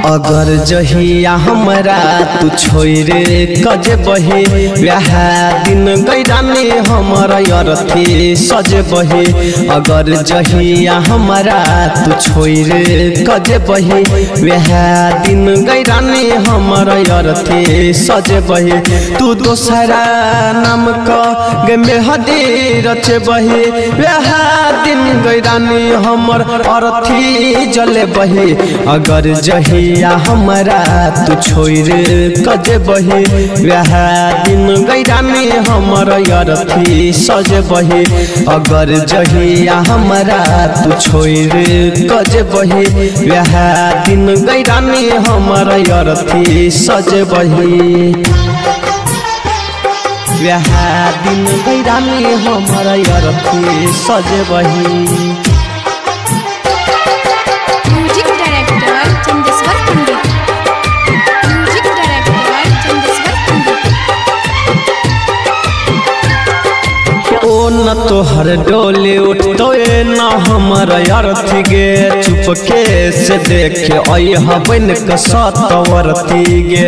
अगर जहिया हमरा तू छोड़े कजे बहे वह दिन गैरानी हमारा अर्थी सजे बहे। अगर जहिया हमरा तू छोड़े कजे बहे वह दिन गैरानी हमारा अर्थी सजे बहे। तू दोसरा नाम के मेहदी रचे बहे वह दिन गैरानी हमर अर्थी जले बहे। अगर जहिया हमरा तू छोड़े कजे बहे वह दिन गैरानी हमर अर्थी सजे बहे। अगर जहिया हमरा तू छोड़े कजे बहे वह दिन गैरानी हमर अर्थी सजे बहे। वह दिन गैरानी हमर अर्थी सजे बहे। न तोहर डोले उठतो न हमर अर्थी गे चुपके से देखे अहा बन के सतवर्ती गे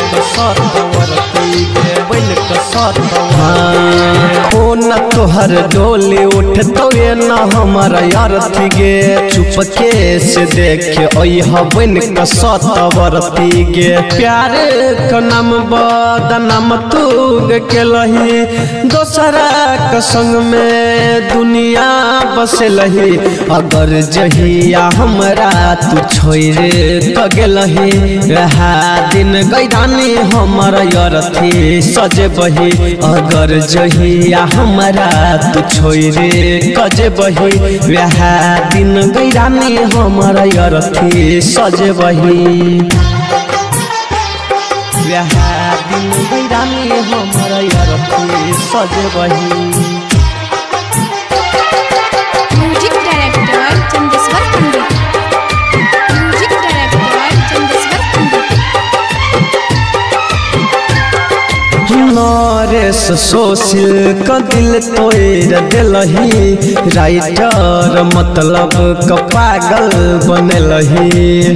ओ न तोहर डोले उठतो न हमर अर्थी गे चुपके से देखे अहा बन के सतवर्ती गे। प्यार का नाम बदनाम तू के लही दोसरा का संग में दुनिया बसे लही। अगर जहिया हमरा तू छोड़े कगलही वह दिन गैरानी हमर अर्थी सजे बही। अगर जहिया हमरा तू छोड़े कजे बही वह दिन गैरानी हमर अर्थी सजे बही। वह दिन गैरानी हमर अर्थी सजे बही। नरेश सोशिल का दिल तोड़ दिलही राइटर मतलब का पागल बनलही।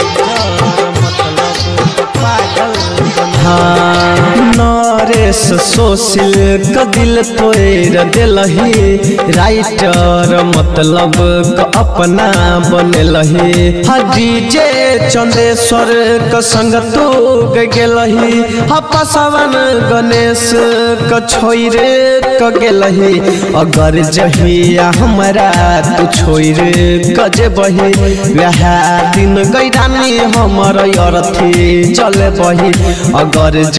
नरेश सोशिल का दिल तोड़ दिलही राइटर मतलब का अपना बनलही। डीजे चंदेश्वर का संग तू गेलही पसवन गणेश का छोड़े क गेलही। अगर जहिया हमरा तू छोड़े कजे बही वह दिन गैरानी हमर अर्थी चले बही। अगर